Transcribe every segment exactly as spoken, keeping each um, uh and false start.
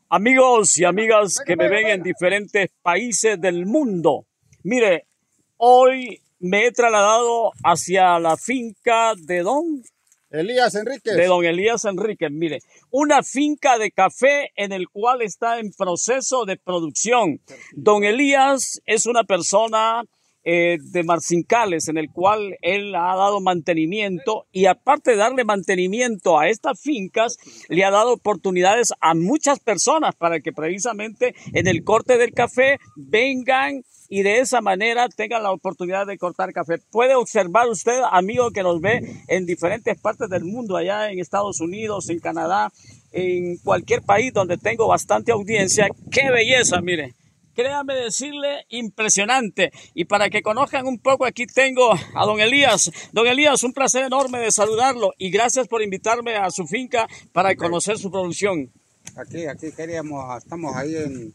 Amigos y amigas que me ven en diferentes países del mundo, mire, hoy me he trasladado hacia la finca de don Elías Enríquez. De don Elías Enríquez, mire, una finca de café en el cual está en proceso de producción. Don Elías es una persona eh, de Marcincales, en el cual él ha dado mantenimiento, y aparte de darle mantenimiento a estas fincas, le ha dado oportunidades a muchas personas para que precisamente en el corte del café vengan y de esa manera tengan la oportunidad de cortar café. Puede observar usted, amigo que nos ve en diferentes partes del mundo, allá en Estados Unidos, en Canadá, en cualquier país donde tengo bastante audiencia. ¡Qué belleza! Mire, créame decirle, impresionante. Y para que conozcan un poco, aquí tengo a don Elías. Don Elías, un placer enorme de saludarlo y gracias por invitarme a su finca para conocer su producción. Aquí, aquí queríamos, estamos ahí en...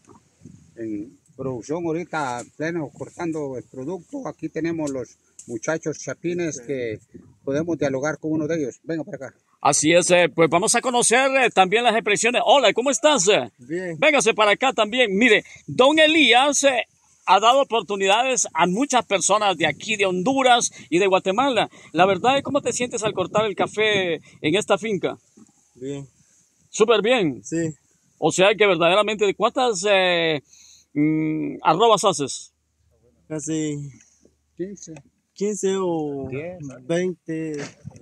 en producción ahorita, pleno, cortando el producto. Aquí tenemos los muchachos chapines que podemos dialogar con uno de ellos. Venga para acá. Así es, eh, pues vamos a conocer eh, también las expresiones. Hola, ¿cómo estás? Bien. Véngase para acá también. Mire, don Elías eh, ha dado oportunidades a muchas personas de aquí, de Honduras y de Guatemala. La verdad, ¿cómo te sientes al cortar el café en esta finca? Bien. Súper bien. Sí. O sea que verdaderamente, ¿de cuántas eh, mm, arrobas haces? Casi quince. quince o veinte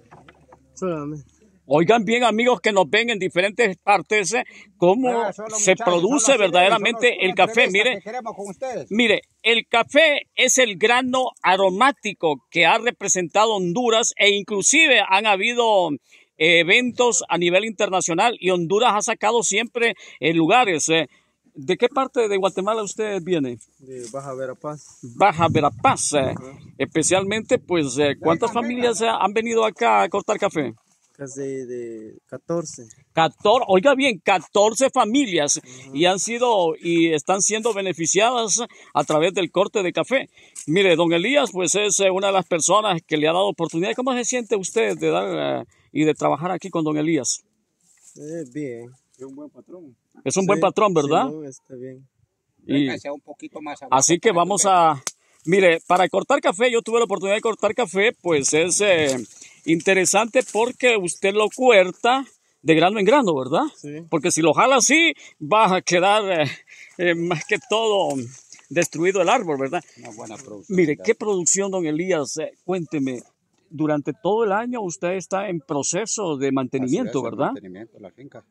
solamente. Oigan bien, amigos que nos ven en diferentes partes, eh, cómo Ah, se produce verdaderamente el café. Mire, mire, el café es el grano aromático que ha representado Honduras, e inclusive han habido eh, eventos a nivel internacional y Honduras ha sacado siempre eh, lugares. Eh. ¿De qué parte de Guatemala usted viene? De Baja Verapaz. Baja Verapaz. Eh. Especialmente, pues, eh, ¿cuántas familias eh, han venido acá a cortar café? Casi de catorce. catorce, oiga bien, catorce familias. Uh-huh. Y han sido y están siendo beneficiadas a través del corte de café. Mire, don Elías, pues es una de las personas que le ha dado oportunidad. ¿Cómo se siente usted de dar uh, y de trabajar aquí con don Elías? Eh, bien. Es un buen patrón. Es un sí, buen patrón, ¿verdad? Sí, no, está bien. Y, un poquito más así que vamos a... Mire, para cortar café, yo tuve la oportunidad de cortar café, pues es eh, interesante porque usted lo corta de grano en grano, ¿verdad? Sí. Porque si lo jala así, va a quedar eh, eh, más que todo destruido el árbol, ¿verdad? Una buena producción. Mire, ¿qué producción, don Elías? Eh, cuénteme, durante todo el año usted está en proceso de mantenimiento, es, ¿verdad? Mantenimiento de la finca.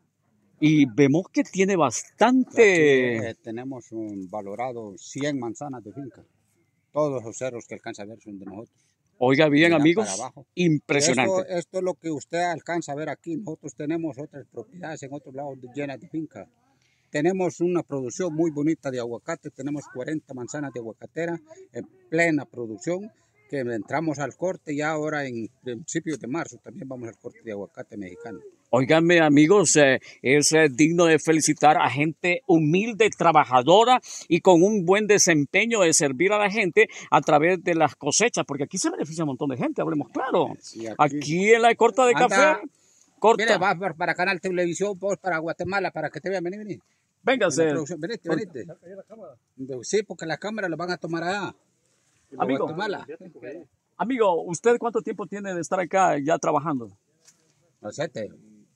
Y vemos que tiene bastante... Aquí, eh, tenemos un valorado cien manzanas de finca. Todos los cerros que alcanza a ver son de nosotros. Oiga bien, amigos, impresionante. Esto, esto es lo que usted alcanza a ver aquí. Nosotros tenemos otras propiedades en otros lados llenas de finca. Tenemos una producción muy bonita de aguacate. Tenemos cuarenta manzanas de aguacatera en plena producción, que entramos al corte ya ahora en principios de marzo. También vamos al corte de aguacate mexicano. Óiganme, amigos, eh, es eh, digno de felicitar a gente humilde, trabajadora y con un buen desempeño de servir a la gente a través de las cosechas, porque aquí se beneficia un montón de gente, hablemos claro. Sí, aquí, aquí en la corta de anda, café, corta. Mira, vas para, para Canal Televisión, vos para Guatemala, para que te vean, vení, vení. Véngase. Venite, venite. Sí, porque la cámara lo van a tomar allá. Amigo, Guatemala. Amigo, ¿usted cuánto tiempo tiene de estar acá ya trabajando? No sé, te...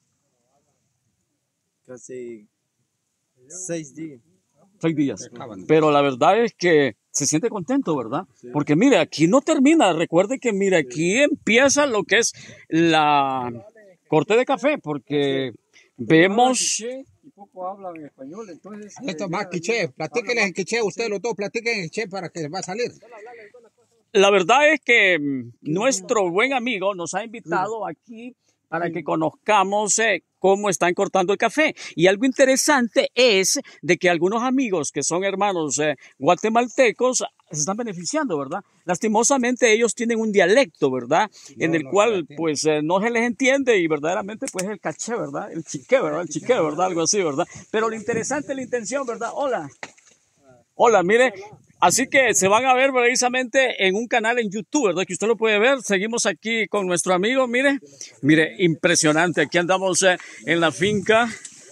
Casi seis días. Seis días. Pero la verdad es que se siente contento, ¿verdad? Sí. Porque mire, aquí no termina. Recuerde que mire, aquí empieza lo que es la corte de café, porque vemos... Y poco hablan español, entonces... Esto es más quiché. Platíquenle en quiché, ustedes los dos, platiquen en quiché para que va a salir. La verdad es que nuestro buen amigo nos ha invitado aquí para que conozcamos eh, cómo están cortando el café. Y algo interesante es de que algunos amigos que son hermanos eh, guatemaltecos se están beneficiando, ¿verdad? Lastimosamente ellos tienen un dialecto, ¿verdad? No, en el no cual pues eh, no se les entiende y verdaderamente pues el caché, ¿verdad? El chique, ¿verdad? El chique, ¿verdad? Algo así, ¿verdad? Pero lo interesante es la intención, ¿verdad? Hola. Hola, mire, así que se van a ver precisamente en un canal en YouTube, ¿verdad? Que usted lo puede ver. Seguimos aquí con nuestro amigo, mire, mire, impresionante. Aquí andamos eh, en la finca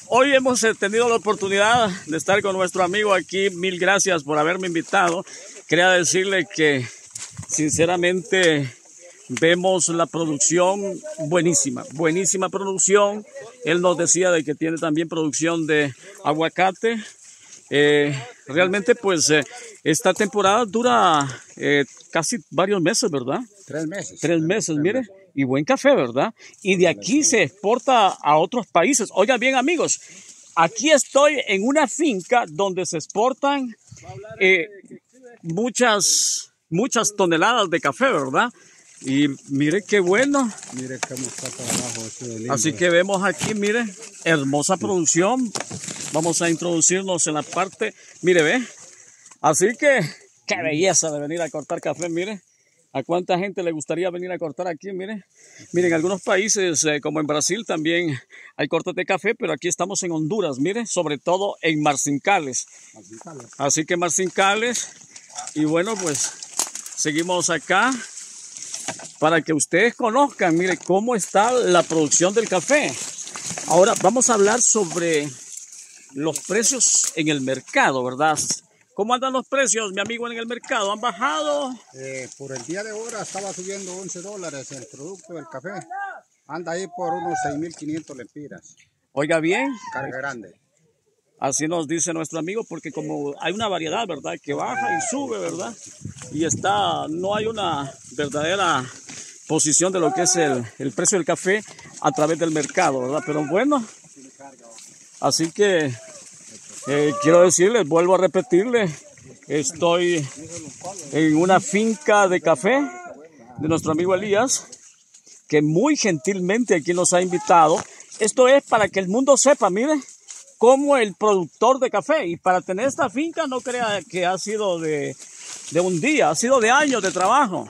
hoy hemos eh, tenido la oportunidad de estar con nuestro amigo aquí. Mil gracias por haberme invitado. Quería decirle que sinceramente vemos la producción buenísima, buenísima producción. Él nos decía de que tiene también producción de aguacate. Eh, realmente pues eh, esta temporada dura eh, casi varios meses, ¿verdad? Tres meses. Tres meses, mire, y buen café, ¿verdad? Y de aquí se exporta a otros países. Oigan bien, amigos, aquí estoy en una finca donde se exportan eh, muchas, muchas toneladas de café, ¿verdad? Y mire qué bueno. Mire cómo está para abajo. Eso de lindo. Así que vemos aquí, mire, hermosa producción. Vamos a introducirnos en la parte, mire, ve. Así que, qué belleza de venir a cortar café, mire. ¿A cuánta gente le gustaría venir a cortar aquí? Mire, miren, en algunos países, eh, como en Brasil, también hay cortes de café, pero aquí estamos en Honduras, mire, sobre todo en Marcincales. Así que Marcincales, y bueno, pues seguimos acá para que ustedes conozcan, mire, cómo está la producción del café. Ahora vamos a hablar sobre los precios en el mercado, ¿verdad? ¿Cómo andan los precios, mi amigo, en el mercado? ¿Han bajado? Eh, por el día de ahora estaba subiendo once dólares el producto del café. Anda ahí por unos seis mil quinientos lempiras. Oiga bien. Carga grande. Así nos dice nuestro amigo, porque como hay una variedad, ¿verdad? Que baja y sube, ¿verdad? Y está, no hay una verdadera posición de lo que es el, el precio del café a través del mercado, ¿verdad? Pero bueno, así que eh, quiero decirles, vuelvo a repetirle, estoy en una finca de café de nuestro amigo Elías, que muy gentilmente aquí nos ha invitado. Esto es para que el mundo sepa, mire, cómo el productor de café, y para tener esta finca no crea que ha sido de, de un día, ha sido de años de trabajo.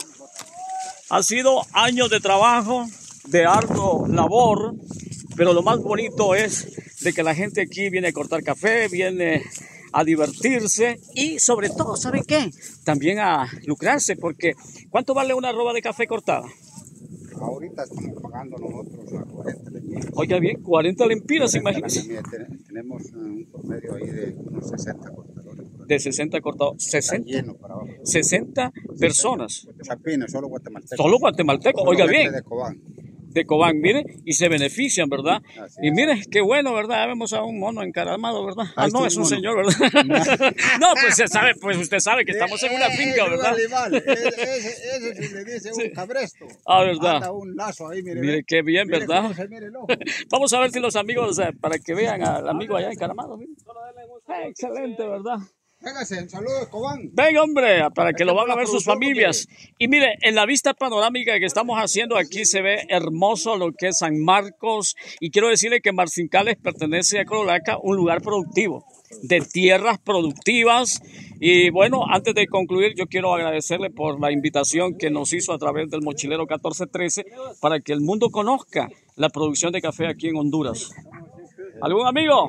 Ha sido años de trabajo, de arduo labor, pero lo más bonito es de que la gente aquí viene a cortar café, viene a divertirse y sobre todo, ¿saben qué? También a lucrarse, porque ¿cuánto vale una roba de café cortada? Ahorita estamos pagando nosotros a cuarenta lempiras. Oiga bien, cuarenta lempiras, imagínense. Tenemos un promedio ahí de unos sesenta cortadores. De sesenta cortados, sesenta, lleno para abajo. sesenta personas. Chapines, solo guatemaltecos. Solo guatemaltecos, oiga bien. De Cobán. De Cobán, mire, y se benefician, ¿verdad? Así y es. mire, qué bueno, ¿verdad? Ya vemos a un mono encaramado, ¿verdad? Ah, Ahí no, está es un un mono. señor, ¿verdad? No, pues se sabe, pues usted sabe que estamos en una finca, ¿verdad? Ese, ese se le dice un cabresto. Ah, ¿verdad? Anda un lazo ahí, mire. Mire, qué bien, Mire ¿verdad? cómo se mire el ojo. Vamos a ver si los amigos, eh, para que vean al amigo allá encaramado, mire. Eh, excelente, ¿verdad? Véngase, un saludo de Cobán. Venga, hombre, para que Esta lo van fue a la ver sus producción familias. Y mire, en la vista panorámica que estamos haciendo aquí se ve hermoso lo que es San Marcos. Y quiero decirle que Marcincales pertenece a Cololaca, un lugar productivo, de tierras productivas. Y bueno, antes de concluir, yo quiero agradecerle por la invitación que nos hizo a través del Mochilero catorce trece para que el mundo conozca la producción de café aquí en Honduras. ¿Algún amigo?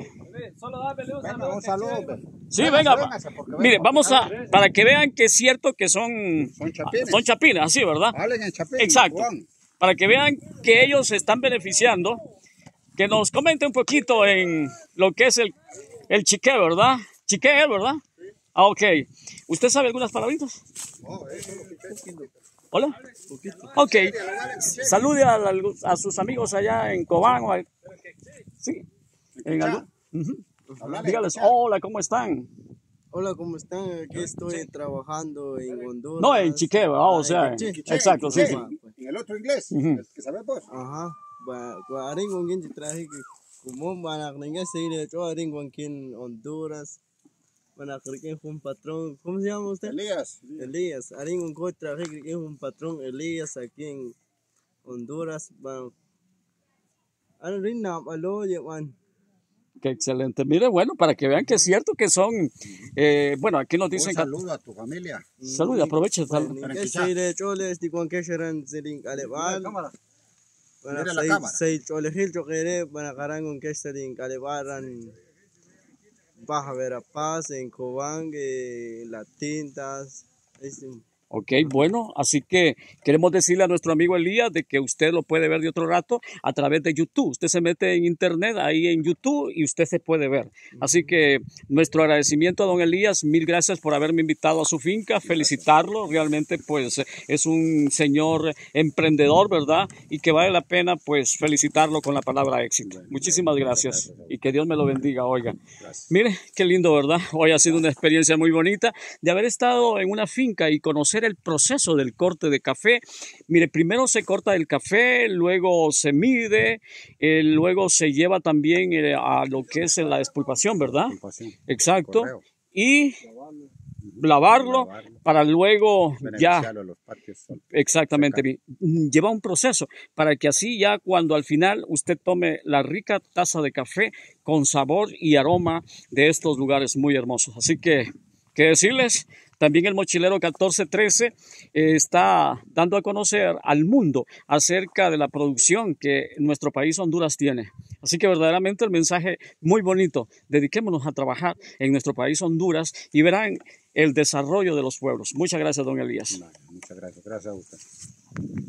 Venga, un saludo. Sí, Véngase, venga. véngase, porque Mire, vengo vamos a, para acá. para que vean que es cierto que son, Son chapines. son chapines, así, ¿verdad? Hablen en Chapín. Exacto. Cobán. Para que vean que ellos se están beneficiando, que nos comente un poquito en lo que es el, el chique, ¿verdad? Chique, ¿verdad? Ah, ok. ¿Usted sabe algunas palabritas? Hola. Ok. Salude a, la- a sus amigos allá en Cobán. O a- sí. En algún- Ujú. Dígales, hola, ¿cómo están? Hola, ¿cómo están? Aquí estoy trabajando en Honduras. No, en Chique, ¿verdad? O Ah, sea, en Chique. exacto, sí, sí. En el otro inglés, Ujú. el que sabes vos. Ajá. Ba, ba aring con quien traje que como van a ninguém se ir yo aring con quien Honduras. Van a creer que es un patrón. ¿Cómo se llama usted? Elías. Elías. Aring con quien traje que es un patrón Elías aquí en Honduras. Van. Aring na malo llevan. Qué excelente. Mire, bueno, para que vean que es cierto que son, eh, bueno, aquí nos Un dicen, saludo a tu familia. salud, aproveche. Sal- Ninguém se ir yo les digo que serán siring aleval. Cámara. Bueno, Mira la seis, cámara. seis cholejil choquere, bueno, carang con que estarían calebaran Baja Verapaz, en Cobán, en Las Tintas, es, Ok, bueno, así que queremos decirle a nuestro amigo Elías de que usted lo puede ver de otro rato a través de YouTube. Usted se mete en internet, ahí en YouTube, y usted se puede ver. Así que nuestro agradecimiento a don Elías, mil gracias por haberme invitado a su finca, felicitarlo. Realmente pues es un señor emprendedor, ¿verdad? Y que vale la pena pues felicitarlo con la palabra éxito. Muchísimas gracias y que Dios me lo bendiga, oiga. Mire, qué lindo, ¿verdad? Hoy ha sido una experiencia muy bonita de haber estado en una finca y conocer el proceso del corte de café. Mire, primero se corta el café, luego se mide, eh, luego se lleva también eh, a lo que es la expulpación, ¿verdad? Expulpación. Exacto. Correo. Y lavarlo, Lavarlo. para luego ya... Beneficiarlo a los patios. Exactamente, Secar. bien. Lleva un proceso para que así ya cuando al final usted tome la rica taza de café con sabor y aroma de estos lugares muy hermosos. Así que, ¿qué decirles? También el Mochilero catorce trece eh, está dando a conocer al mundo acerca de la producción que nuestro país Honduras tiene. Así que verdaderamente el mensaje muy bonito. Dediquémonos a trabajar en nuestro país Honduras y verán el desarrollo de los pueblos. Muchas gracias, don Elías. Muchas gracias. Gracias a usted.